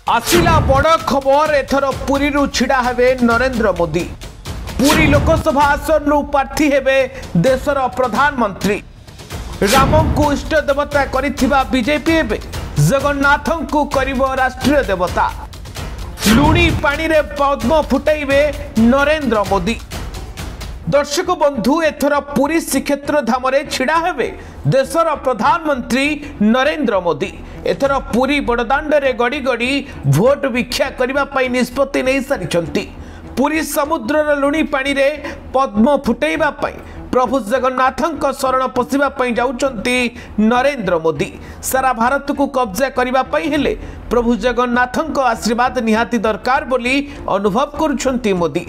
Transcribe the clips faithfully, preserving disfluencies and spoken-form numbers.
आसिला बड़ खबर एथर पुरी छिड़ा हेबे नरेंद्र मोदी। पुरी लोकसभा आसन रु प्रार्थी हेबे देशर प्रधानमंत्री। राम को इष्ट देवता करिथिबा बीजेपी हेबे जगन्नाथ को करिबो राष्ट्रीय देवता। लुणी पानी रे पद्म फुटाइबे नरेंद्र मोदी। दर्शक बंधु एथर पुरी श्रीक्षेत्र धाम छिड़ा हेबे देशर प्रधानमंत्री नरेंद्र मोदी। एथर पुरी बड़दाण्ड रे गड़ी गड़ी भोट भिक्षा करने निष्पत्ति नहीं सारी। पुरी समुद्रर लुणी पानी रे पद्म फुटाइबा प्रभु जगन्नाथ शरण पशिबा जाउचंती नरेंद्र मोदी। सारा भारत को कब्जा करने हेले प्रभु जगन्नाथ आशीर्वाद निहाती दरकार बोली अनुभव करुछंती मोदी।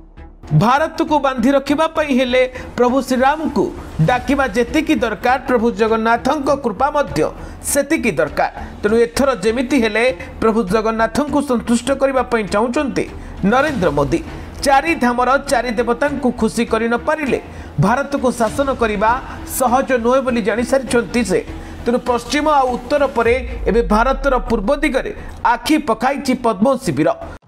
भारत को बांधि रखिबापई हेले प्रभु श्रीराम को डाकिबा जेतिकी दरकार प्रभु जगन्नाथ कृपा मध्य सेतिकी दरकार। तेणु एथर जेमिति हेले प्रभु जगन्नाथ को संतुष्ट करने चाहते नरेंद्र मोदी। चारि धामर चारि देवता को खुशी कर न पारिले भारत को शासन करने सहज नुहे बोली जानी सारी से। तेणु पश्चिम आ उत्तर परे एबे भारतर पूर्व दिगरे आखि पकाई पद्म शिविर।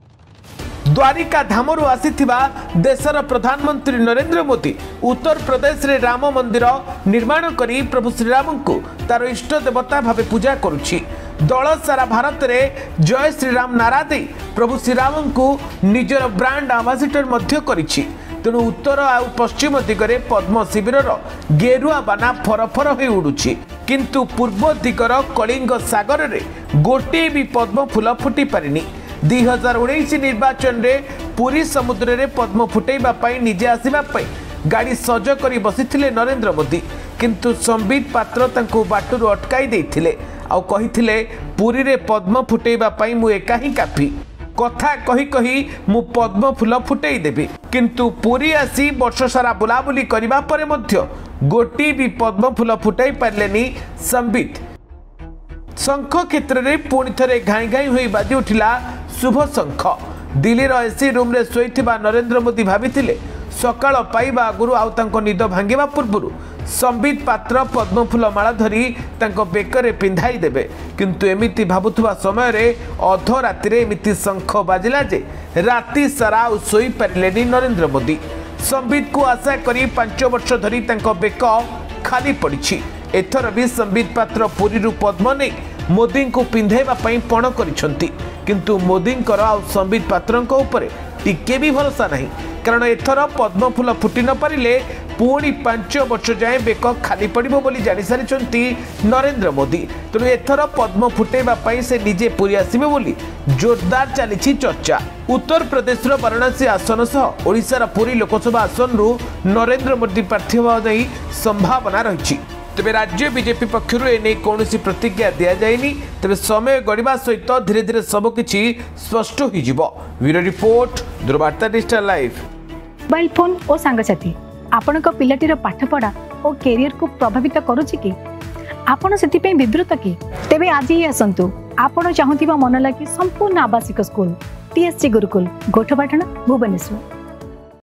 द्वारिका धामरू आसीथिबा देशर प्रधानमंत्री नरेंद्र मोदी उत्तर प्रदेश रे राम मंदिर निर्माण करी प्रभु श्रीराम को तार इष्ट देवता भावे पूजा करुछि। दल सारा भारत रे जय श्रीराम नारा दे प्रभु श्रीराम को निजर ब्रांड आंबासिडर मध्य करिछि। तेणु उत्तर आ पश्चिम दिगरे पद्म शिविरर गेरुआ बाना फरफर होई उडुछि, किंतु पूर्व दिगर कलिंग सागर रे गोटे भी पद्म फूल फुटी पारिनी। दुई हजार उन्नीस निर्वाचन रे पुरी समुद्र रे पद्म फुटाइबा निजे आसिबा गाड़ी सज कर बसी नरेंद्र मोदी, किंतु संबित पात्र तांको बाटरू अटकाई देथिले आ कहिथिले पुरी रे पद्म फुटाइबा मु एका ही काफी। कथा कही कही मु पद्म फूल फुटाई देबी, किंतु पुरी आसी वर्ष सारा बुलाबुली करबा परे मध्य गोटी भी पद्म फूल फुटाई पारलेनी संबित। शंख क्षेत्र में पुणी थे घाई घाई हो बाजी उठिला शुभ शंख। दिल्ली एसी रूम रे शोइथिबा नरेंद्र मोदी भाविथिले सकाळ पाइबा आगुरु आउ तांको निद भांगिबा पूर्वरु संबित पात्र पद्म फूल माला धरी तांको बेकरे पिंधाई देबे, किंतु एमिति भाबुथुबा समय रे अध राति रे एमिति शंख बाजिला जे राति सारा सोई पारिलेनी नरेंद्र मोदी। संबित को आशा करी पांच वर्ष धरी तांको बेक खाली पड़िछि। एथर भी संबित पात्र पुरी पद्म नहीं मोदी को पिंधाइबा पण करिसंती, किंतु मोदी आ संबित पात्र टिके भी भरोसा नहीं, कारण एथर पद्म फूल फुटी न पारिले पुणी पांच वर्ष जाए बेक खाली पड़िबो बोली जानि सारिसंती नरेंद्र मोदी। तेणु एथर पद्म फुटाइबा से निजे पुरी आसिबे बोली जोरदार चली चर्चा। उत्तर प्रदेश वाराणसी आसन सह ओडिशार पुरी लोकसभा आसन रु नरेंद्र मोदी प्रार्थी होवा नै संभावना रही। तेबे राज्य बीजेपी पक्षर एने कौन प्रतिज्ञा दि जाएनी, तेबे समय गड़िबा सहित धीरे धीरे सबकिछि स्पष्ट हो जिवो। ब्यूरो रिपोर्ट दुर्वार्ता डिजिटल लाइव। मोबाइल फोन और सांगसाथी आपणक पिलाटीर पाठपढ़ा और कैरियर को प्रभावित करुछि कि आपण सेति विवृत कि तेबे आज ही आसंतु आपण चाहुथिबा मन लागी संपूर्ण आवासिक स्कूल टीएससी गुरुकुल गोठपाटण भुवनेश्वर।